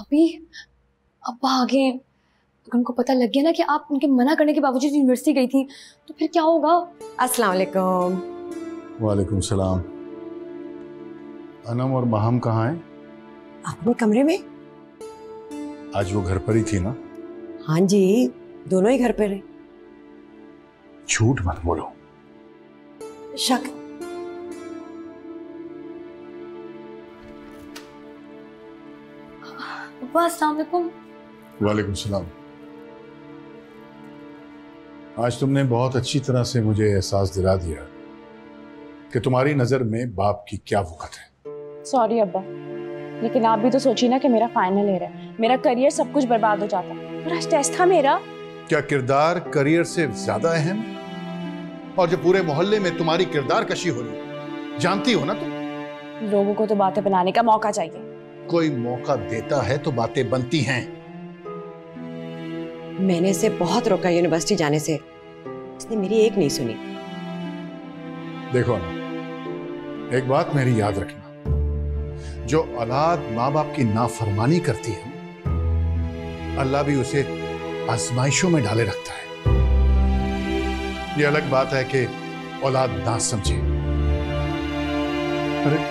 अभी अब्बा आगे अगर उनको पता लग गया ना कि आप उनके मना करने के बावजूद यूनिवर्सिटी गई थी तो फिर क्या होगा? अस्सलाम वालेकुम। वालेकुम सलाम। अनम और महम कहाँ हैं? अपने कमरे में। आज वो घर पर ही थी ना? हाँ जी, दोनों ही घर पे रहे। झूठ मत बोलो। शक। अब्बा अस्सलाम वालेकुम। वालेकुम सलाम। आज तुमने बहुत अच्छी तरह से मुझे एहसास दिला दिया कि तुम्हारी नजर में बाप की क्या वक़्त है। सॉरी अब्बा, लेकिन आप भी तो सोचिए ना कि मेरा फाइनल ईयर है, मेरा करियर सब कुछ बर्बाद हो जाता। और आज टेस्ट था मेरा। क्या किरदार करियर से ज्यादा अहम? और जो पूरे मोहल्ले में तुम्हारी किरदार कशी हो रही, जानती हो ना तुम? लोगों को तो बातें बनाने का मौका चाहिए। कोई मौका देता है तो बातें बनती हैं। मैंने इसे बहुत रोका यूनिवर्सिटी जाने से, इसने मेरी एक नहीं सुनी। देखो ना, एक बात मेरी याद रखना, जो औलाद माँ बाप की नाफरमानी करती है अल्लाह भी उसे आजमाइशों में डाले रखता है। ये अलग बात है कि औलाद ना समझे। अरे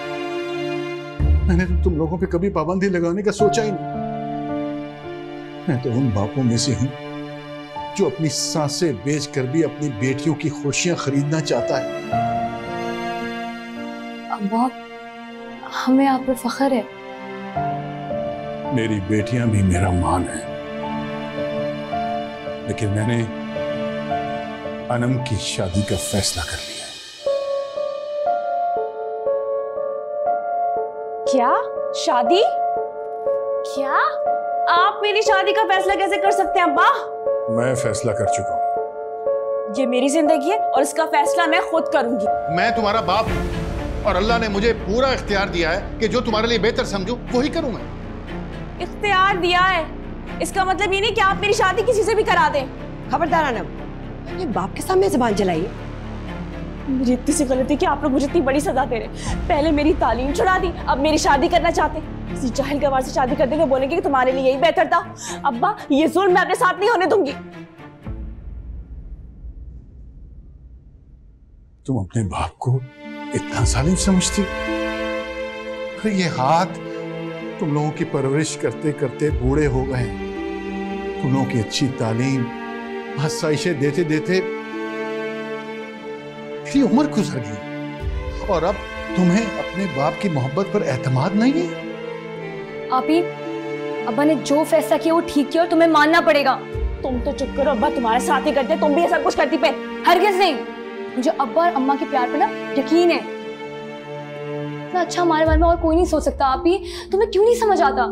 मैंने तो तुम लोगों पे कभी पाबंदी लगाने का सोचा ही नहीं। मैं तो उन बापों में से हूं जो अपनी सांसें बेचकर भी अपनी बेटियों की खुशियां खरीदना चाहता है। अब्बा, हमें आप पे फख्र है। मेरी बेटियां भी मेरा मान है, लेकिन मैंने अनम की शादी का फैसला कर लिया है। क्या? शादी? क्या? आप मेरी शादी का फैसला कैसे कर सकते हैं अब्बा? मैं फैसला कर चुका हूं। ये मेरी जिंदगी है और इसका फैसला मैं खुद करूंगी। मैं तुम्हारा बाप हूं और अल्लाह ने मुझे पूरा इख्तियार दिया है कि जो तुम्हारे लिए बेहतर समझूं वही करूं मैं। इख्तियार दिया है, इसका मतलब ये नहीं कि आप मेरी शादी किसी से भी करा दें। खबरदार अनम, अपने बाप के सामने जुबान चलाई। मेरी इतनी सी गलती कि आप लोग मुझे इतनी बड़ी सजा दे रहे। पहले मेरी तालीम छुड़ा दी, अब मेरी शादी करना चाहते। किसी जाहिल गवार से शादी कर देंगे, बोलेंगे कि तुम्हारे लिए यही बेहतर था। अब्बा, ये जुल्म मैं अपने साथ नहीं होने दूंगी। तुम अपने बाप को इतना जालिम समझती? अरे ये हाथ तुम लोगों की परवरिश करते करते बूढ़े हो गए। तुम लोगों की अच्छी तालीम, आसाइशें देते देते मेरी उम्र गुजर गई और अब तुम्हें अपने बाप की मोहब्बत पर एतमाद नहीं है। आप ही अब्बा ने जो फैसला किया वो ठीक किया और तुम्हें मानना पड़ेगा। तुम तो चुप करो अब्बा, तुम्हारे साथ ही करते, तुम भी ये सब कुछ करती पे। हरगिज़ नहीं। मुझे अब्बा और अम्मा के प्यार पर ना यकीन है। इतना अच्छा हमारे बारे में और कोई नहीं सोच सकता। आप ही तुम्हें क्यों नहीं समझ आता?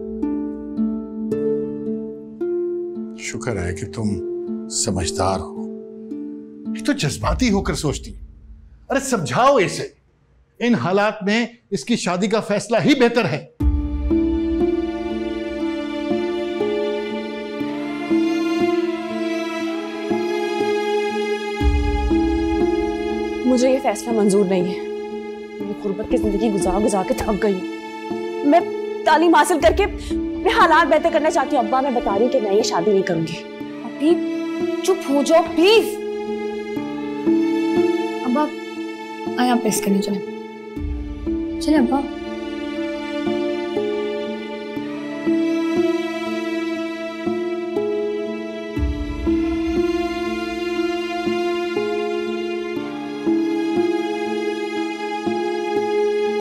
शुक्र है कि तुम समझदार हो, तो जज्बाती होकर सोचती। अरे समझाओ इसे, इन हालात में इसकी शादी का फैसला ही बेहतर है। मुझे ये फैसला मंजूर नहीं है। मैं गुर्बत की जिंदगी गुजार गुजार के थक गई हूँ। मैं तालीम हासिल करके अपने हालात बेहतर करना चाहती हूँ। अब्बा, मैं बता रही हूँ कि मैं ये शादी नहीं करूंगी। अभी चुप हो जाओ प्लीज। अब्बा आए आप प्रेस करने चले। चले अब्बा।